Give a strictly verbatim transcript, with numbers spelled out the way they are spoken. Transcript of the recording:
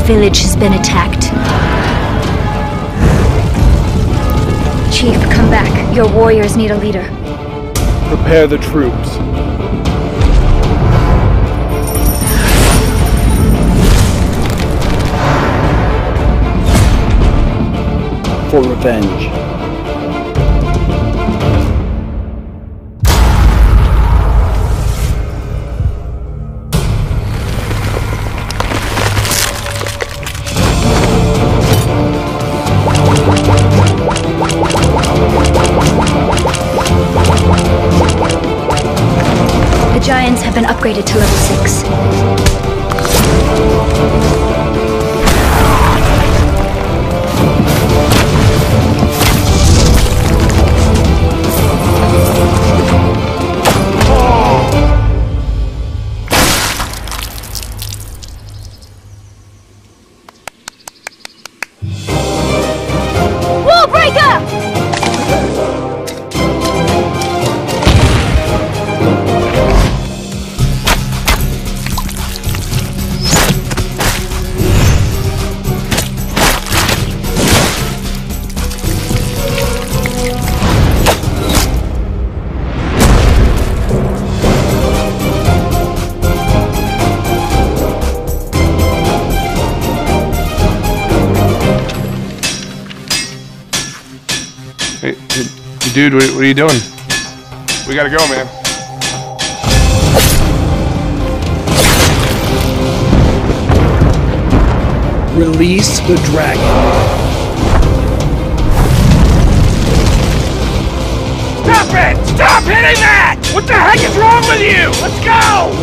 village has been attacked. Chief, come back. Your warriors need a leader. Prepare the troops. For revenge. The Giants have been upgraded to level six. Hey, dude, what, what are you doing? We gotta go, man. Release the dragon. Stop it! Stop hitting that! What the heck is wrong with you? Let's go!